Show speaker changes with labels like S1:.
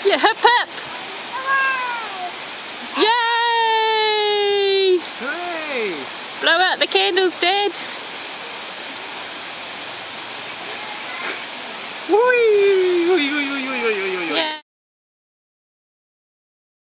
S1: Yeah, hip hip! Yay!
S2: Hooray!
S1: Blow out the candles, Dad.
S2: Whee!
S1: Yeah.